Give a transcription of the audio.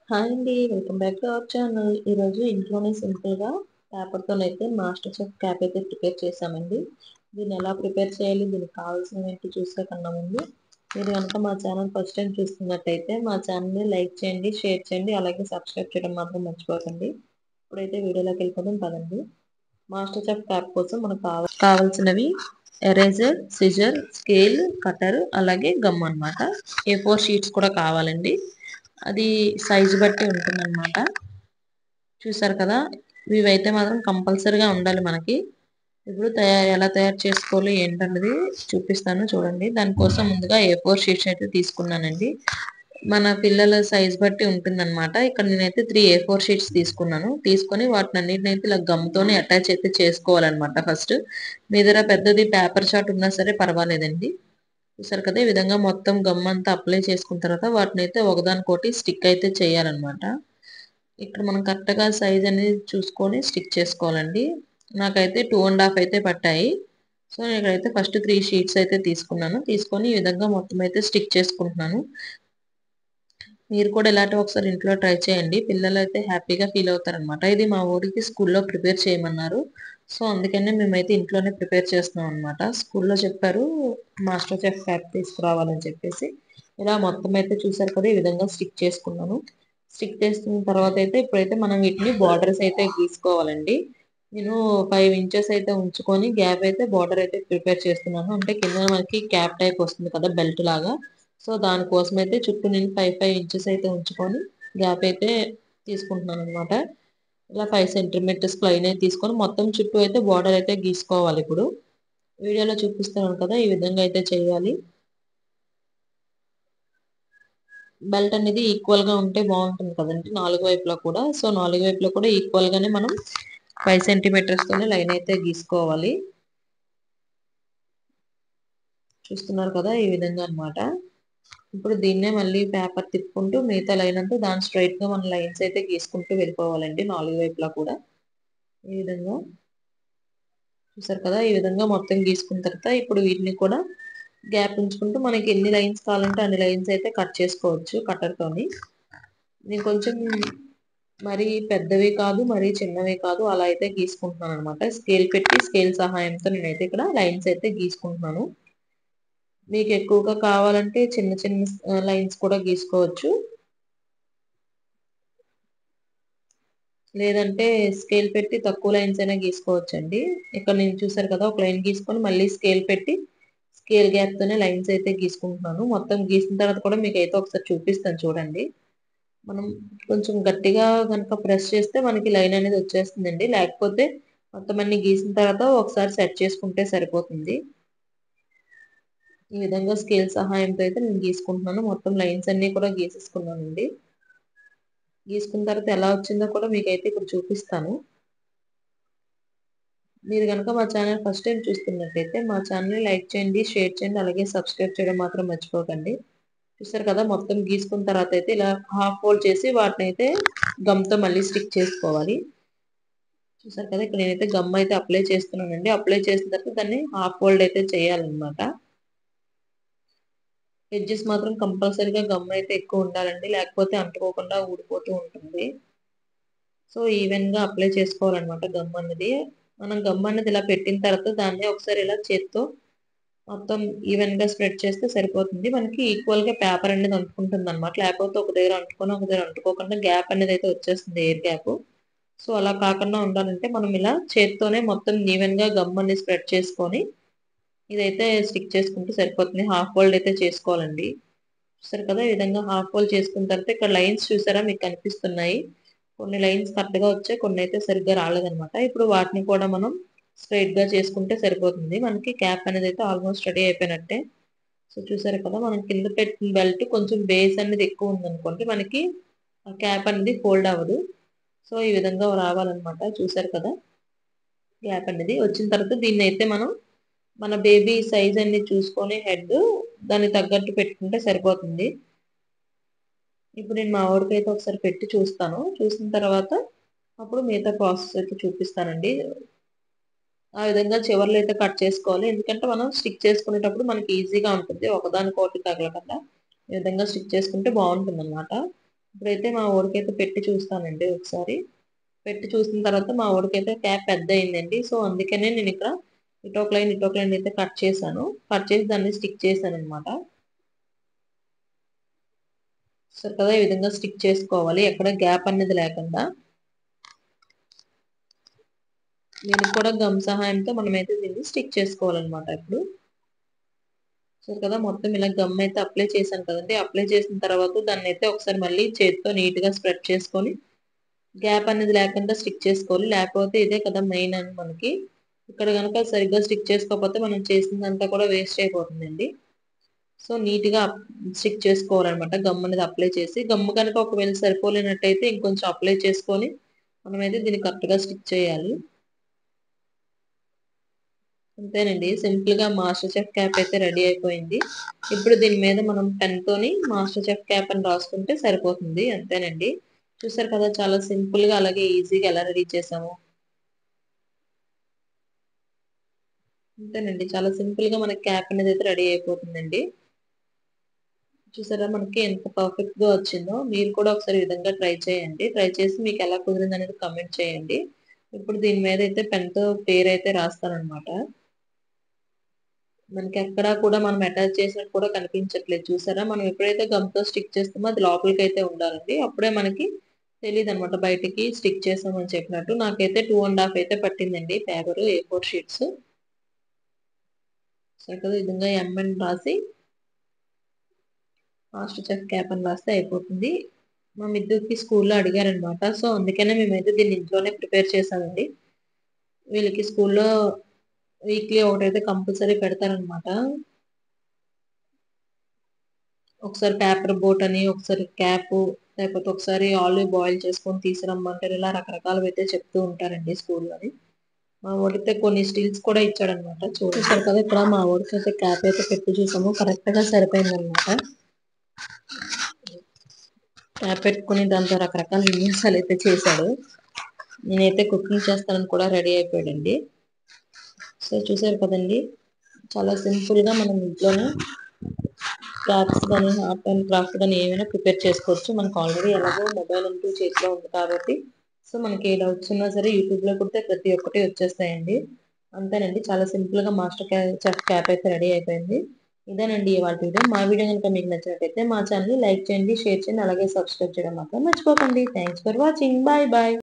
Hi అండి, welcome back to our channel. ఈరోజు ఇంట్లోనే సింపుల్గా పేపర్తోనైతే మాస్టర్ చెఫ్ క్యాప్ అయితే ప్రిపేర్ చేశామండి. దీన్ని ఎలా ప్రిపేర్ చేయాలి, దీనికి కావాల్సినవి ఏంటి చూసే కన్నా ముందు మీరు కనుక మా ఛానల్ ఫస్ట్ టైం చూస్తున్నట్టయితే మా ఛానల్ని లైక్ చేయండి, షేర్ చేయండి, అలాగే సబ్స్క్రైబ్ చేయడం మాత్రం మర్చిపోకండి. ఇప్పుడైతే వీడియోలోకి వెళ్ళిపోదాం పదండి. మాస్టర్ చెఫ్ క్యాప్ కోసం మనకు కావాల్సినవి ఎరేజర్, సిజర్, స్కేల్, కటర్, అలాగే గమ్ అన్నమాట. A4 షీట్స్ కూడా కావాలండి. అది సైజు బట్టి ఉంటుందన్నమాట. చూసారు కదా, ఇవైతే మాత్రం కంపల్సరీగా ఉండాలి మనకి. ఇప్పుడు ఎలా తయారు చేసుకోవాలి ఏంటన్నది చూపిస్తాను చూడండి. దానికోసం ముందుగా A4 షీట్స్ అయితే తీసుకున్నానండి. మన పిల్లల సైజ్ బట్టి ఉంటుందన్నమాట. ఇక్కడ నేనైతే 3 A4 షీట్స్ తీసుకున్నాను. తీసుకొని వాటిని అన్నిటిని అయితే ఇలా గమ్తోనే అటాచ్ అయితే చేసుకోవాలన్నమాట. ఫస్ట్ మీ దగ్గర పెద్దది పేపర్ చార్ట్ ఉన్నా సరే పర్వాలేదండి. చూసారు కదా, ఈ విధంగా మొత్తం గమ్ అంతా అప్లై చేసుకున్న తర్వాత వాటిని అయితే ఒకదానికోటి స్టిక్ అయితే చేయాలన్నమాట. ఇక్కడ మనం కరెక్ట్గా సైజ్ అనేది చూసుకొని స్టిక్ చేసుకోవాలండి. నాకైతే 2.5 అయితే పట్టాయి. సో నేను ఇక్కడైతే ఫస్ట్ 3 షీట్స్ అయితే తీసుకున్నాను. తీసుకొని ఈ విధంగా మొత్తం అయితే స్టిక్ చేసుకుంటున్నాను. మీరు కూడా ఇలాంటి ఒకసారి ఇంట్లో ట్రై చేయండి. పిల్లలు అయితే హ్యాపీగా ఫీల్ అవుతారనమాట. ఇది మా ఊరికి స్కూల్లో ప్రిపేర్ చేయమన్నారు. సో అందుకనే మేమైతే ఇంట్లోనే ప్రిపేర్ చేస్తున్నాం అనమాట. స్కూల్లో చెప్పారు మాస్టర్ చెఫ్ క్యాప్ తీసుకురావాలని చెప్పేసి. ఇలా మొత్తం అయితే చూసారు కదా, ఈ విధంగా స్టిక్ చేసుకున్నాను. స్టిక్ చేసుకున్న తర్వాత అయితే ఇప్పుడైతే మనం వీటిని బార్డర్స్ అయితే గీసుకోవాలండి. నేను 5 ఇంచెస్ అయితే ఉంచుకొని గ్యాప్ అయితే బార్డర్ అయితే ప్రిపేర్ చేస్తున్నాను. అంటే కింద మనకి క్యాప్ టైప్ వస్తుంది కదా, బెల్ట్ లాగా. సో దానికోసం అయితే చుట్టూ నేను 5 ఇంచెస్ అయితే ఉంచుకొని గ్యాప్ అయితే తీసుకుంటున్నాను అనమాట. ఇలా 5 సెంటీమీటర్స్ ప్లైన్ అయితే తీసుకొని మొత్తం చుట్టూ అయితే బార్డర్ అయితే గీసుకోవాలి. ఇప్పుడు వీడియోలో చూపిస్తున్నాను కదా, ఈ విధంగా అయితే చేయాలి. బెల్ట్ అనేది ఈక్వల్ గా ఉంటే బాగుంటుంది కదండి, నాలుగు వైపులా కూడా. సో నాలుగు వైపులా కూడా ఈక్వల్ గానే మనం 5 సెంటీమీటర్స్ తోనే లైన్ అయితే గీసుకోవాలి. చూస్తున్నారు కదా, ఈ విధంగా అన్నమాట. ఇప్పుడు దీన్నే మళ్ళీ పేపర్ తిప్పుకుంటూ మిగతా లైన్ అంతా దాని స్ట్రైట్ గా మన లైన్స్ అయితే గీసుకుంటూ వెళ్ళిపోవాలండి, నాలుగు వైపులా కూడా. ఈ విధంగా చూసారు కదా, ఈ విధంగా మొత్తం గీసుకున్న తర్వాత ఇప్పుడు వీటిని కూడా గ్యాప్ ఉంచుకుంటూ మనకి ఎన్ని లైన్స్ కావాలంటే అన్ని లైన్స్ అయితే కట్ చేసుకోవచ్చు కటర్ తోని. నేను కొంచెం మరీ పెద్దవి కాదు, మరీ చిన్నవి కాదు, అలా అయితే గీసుకుంటున్నాను అనమాట. స్కేల్ పెట్టి స్కేల్ సహాయంతో నేనైతే ఇక్కడ లైన్స్ అయితే గీసుకుంటున్నాను. మీకు ఎక్కువగా కావాలంటే చిన్న చిన్న లైన్స్ కూడా గీసుకోవచ్చు. లేదంటే స్కేల్ పెట్టి తక్కువ లైన్స్ అయినా గీసుకోవచ్చండి. ఇక్కడ నేను చూసారు కదా, ఒక లైన్ గీసుకొని మళ్ళీ స్కేల్ పెట్టి స్కేల్ గ్యాప్ తోనే లైన్స్ అయితే గీసుకుంటున్నాను. మొత్తం గీసిన తర్వాత కూడా మీకు అయితే ఒకసారి చూపిస్తాను చూడండి. మనం కొంచెం గట్టిగా కనుక ప్రెస్ చేస్తే మనకి లైన్ అనేది వచ్చేస్తుందండి. లేకపోతే మొత్తం అన్ని గీసిన తర్వాత ఒకసారి సెట్ చేసుకుంటే సరిపోతుంది. ఈ విధంగా స్కేల్ సహాయంతో అయితే నేను గీసుకుంటున్నాను. మొత్తం లైన్స్ అన్ని కూడా గీసేసుకున్నానండి. గీసుకున్న తర్వాత ఎలా వచ్చిందో కూడా మీకైతే ఇప్పుడు చూపిస్తాను. మీరు కనుక మా ఛానల్ ఫస్ట్ టైం చూస్తున్నట్టయితే మా ఛానల్ని లైక్ చేయండి, షేర్ చేయండి, అలాగే సబ్స్క్రైబ్ చేయడం మాత్రం మర్చిపోకండి. చూసారు కదా, మొత్తం గీసుకున్న తర్వాత అయితే ఇలా హాఫ్ ఫోల్డ్ చేసి వాటిని అయితే గమ్తో మళ్ళీ స్టిక్ చేసుకోవాలి. చూసారు కదా, ఇక్కడ నేనైతే గమ్ అయితే అప్లై చేస్తున్నానండి. అప్లై చేసిన తర్వాత దాన్ని హాఫ్ ఫోల్డ్ అయితే చేయాలన్నమాట. ఎడ్జెస్ మాత్రం కంపల్సరీగా గమ్ అయితే ఎక్కువ ఉండాలండి, లేకపోతే అంటుకోకుండా ఊడిపోతూ ఉంటుంది. సో ఈవెన్ గా అప్లై చేసుకోవాలన్నమాట గమ్ అన్నది. మనం గమ్ అన్నది ఇలా పెట్టిన తర్వాత దాన్ని ఒకసారి ఇలా చేత్తో మొత్తం ఈవెన్ గా స్ప్రెడ్ చేస్తే సరిపోతుంది. మనకి ఈక్వల్ గా పేపర్ అనేది అంటుకుంటుంది అనమాట. లేకపోతే ఒక దగ్గర అంటుకొని ఒక దగ్గర అంటుకోకుండా గ్యాప్ అనేది అయితే వచ్చేస్తుంది, ఎయిర్ గ్యాప్. సో అలా కాకుండా ఉండాలంటే మనం ఇలా చేత్తోనే మొత్తం ఈవెన్ గా గమ్ అనేది స్ప్రెడ్ చేసుకొని ఇదైతే స్టిక్ చేసుకుంటే సరిపోతుంది. హాఫ్ ఫోల్డ్ అయితే చేసుకోవాలండి. చూసారు కదా, ఈ విధంగా హాఫ్ ఫోల్డ్ చేసుకున్న తర్వాత ఇక్కడ లైన్స్ చూసారా మీకు కనిపిస్తున్నాయి. కొన్ని లైన్స్ కరెక్ట్ గా వచ్చాయి, కొన్ని అయితే సరిగ్గా రాలేదనమాట. ఇప్పుడు వాటిని కూడా మనం స్ట్రైట్ గా చేసుకుంటే సరిపోతుంది. మనకి క్యాప్ అనేది అయితే ఆల్మోస్ట్ రెడీ అయిపోయినట్టే. సో చూసారు కదా, మనం కింద పెట్టిన బెల్ట్ కొంచెం బేస్ అనేది ఎక్కువ ఉందనుకోండి, మనకి క్యాప్ అనేది ఫోల్డ్ అవ్వదు. సో ఈ విధంగా రావాలన్నమాట. చూసారు కదా, గ్యాప్ అనేది వచ్చిన తర్వాత దీన్ని అయితే మనం మన బేబీ సైజ్ అన్ని చూసుకొని హెడ్ దాన్ని తగ్గట్టు పెట్టుకుంటే సరిపోతుంది. ఇప్పుడు నేను మా వాడికైతే ఒకసారి పెట్టి చూస్తాను. చూసిన తర్వాత అప్పుడు మిగతా ప్రాసెస్ అయితే చూపిస్తానండి. ఆ విధంగా చివర్లు అయితే కట్ చేసుకోవాలి. ఎందుకంటే మనం స్టిక్ చేసుకునేటప్పుడు మనకి ఈజీగా ఉంటుంది, ఒకదానికొకటి తగలకుండా ఈ విధంగా స్టిక్ చేసుకుంటే బాగుంటుంది అనమాట. ఇప్పుడైతే మా వాడికైతే పెట్టి చూస్తానండి ఒకసారి. పెట్టి చూసిన తర్వాత మా వాడికైతే క్యాప్ పెద్ద అయిందండి. సో అందుకనే నేను ఇక్కడ ఇటొక లైన్ అయితే కట్ చేశాను. కట్ చేసి దాన్ని స్టిక్ చేశాను అనమాట. సరే కదా, ఈ విధంగా స్టిక్ చేసుకోవాలి, ఎక్కడ గ్యాప్ అనేది లేకుండా. దీనికి కూడా గమ్ సహాయంతో మనమైతే దీన్ని స్టిక్ చేసుకోవాలన్నమాట. ఇప్పుడు సరే కదా, మొత్తం ఇలా గమ్ అయితే అప్లై చేశాను కదండి. అప్లై చేసిన తర్వాత దాన్ని అయితే ఒకసారి మళ్ళీ చేతితో నీట్ గా స్ప్రెడ్ చేసుకొని గ్యాప్ అనేది లేకుండా స్టిక్ చేసుకోవాలి. లేకపోతే ఇదే కదా మెయిన్ అని మనకి. ఇక్కడ కనుక సరిగ్గా స్టిక్ చేసుకోకపోతే మనం చేసిందంతా కూడా వేస్ట్ అయిపోతుందండి. సో నీట్ గా స్టిక్ చేసుకోవాలన్నమాట. గమ్ అనేది అప్లై చేసి, గమ్ కనుక ఒకవేళ సరిపోలేనట్టయితే ఇంకొంచెం అప్లై చేసుకొని మనమైతే దీన్ని కరెక్ట్ గా స్టిక్ చేయాలి. అంతేనండి, సింపుల్ గా మాస్టర్ చెఫ్ క్యాప్ అయితే రెడీ అయిపోయింది. ఇప్పుడు దీని మీద మనం పెన్ తోని మాస్టర్ చెఫ్ క్యాప్ అని రాసుకుంటే సరిపోతుంది. అంతేనండి. చూసారు కదా, చాలా సింపుల్ గా అలాగే ఈజీగా ఎలా రెడీ చేసాము. అంతేనండి, చాలా సింపుల్ గా మనకి క్యాప్ అనేది అయితే రెడీ అయిపోతుందండి. చూసారా మనకి ఎంత పర్ఫెక్ట్ గా వచ్చిందో. మీరు కూడా ఒకసారి ఈ విధంగా ట్రై చేయండి. ట్రై చేసి మీకు ఎలా కుదిరింది అనేది కమెంట్ చేయండి. ఇప్పుడు దీని మీద అయితే పెన్ తో పేరు అయితే రాస్తానన్నమాట. మనకి ఎక్కడా కూడా మనం అటాచ్ చేసినట్టు కూడా కనిపించట్లేదు. చూసారా, మనం ఎప్పుడైతే గమ్ తో స్టిక్ చేస్తామో అది లోపలికి అయితే ఉండాలండి. అప్పుడే మనకి తెలియదు అనమాట బయటికి స్టిక్ చేసామని చెప్పినట్టు. నాకైతే 2.5 అయితే పట్టిందండి పేపర్ A4 షీట్స్. చక్కగా ఈ విధంగా ఎంఎన్ రాసి మాస్టర్ చెఫ్ క్యాప్ అని రాస్తే అయిపోతుంది. మా మిద్దూకి స్కూల్లో అడిగారనమాట. సో అందుకనే మేమైతే దీన్ని ఇంట్లోనే ప్రిపేర్ చేసామండి. వీళ్ళకి స్కూల్లో వీక్లీ ఒకటైతే కంపల్సరీ పెడతారనమాట. ఒకసారి పేపర్ బోట్ అని, ఒకసారి క్యాప్, లేకపోతే ఒకసారి ఆలివ్ బాయిల్ చేసుకొని తీసుకురమ్మంటారు. ఇలా రకరకాలు అయితే చెప్తూ ఉంటారండి స్కూల్లోని. మా వాడితే కొన్ని స్టిల్స్ కూడా ఇచ్చాడనమాట. చూసారు కదా, ఇక్కడ మా వాడికి అయితే క్యాప్ అయితే పెట్టి చూసాము, కరెక్ట్ గా సరిపోయిందనమాట. క్యాప్ పెట్టుకుని దాంతో రకరకాల విన్యాసాలు అయితే చేశాడు. నేనైతే కుకింగ్ చేస్తానని కూడా రెడీ అయిపోయాడండి. సో చూసారు కదండి, చాలా సింపుల్ గా మనం ఇంట్లోనే క్రాఫ్ట్స్ కానీ ఆర్ట్ అండ్ క్రాఫ్ట్ కానీ ఏమైనా ప్రిపేర్ చేసుకోవచ్చు. మనకు ఆల్రెడీ ఎలాగో మొబైల్ అంటూ చేతిలో ఉంది కాబట్టి, సో మనకి ఏ డౌట్స్ ఉన్నా సరే యూట్యూబ్ లో కొడితే ప్రతి ఒక్కటి వచ్చేస్తాయండి. అంతేనండి, చాలా సింపుల్ గా మాస్టర్ చెఫ్ క్యాప్ అయితే రెడీ అయిపోయింది. ఇదేనండి ఇవాళ వీడియో. మా వీడియో కనుక మీకు నచ్చినట్లయితే మా ఛానల్ లైక్ చేయండి, షేర్ చేయండి, అలాగే సబ్స్క్రైబ్ చేయడం మాత్రం మర్చిపోకండి. Thanks for watching. Bye bye.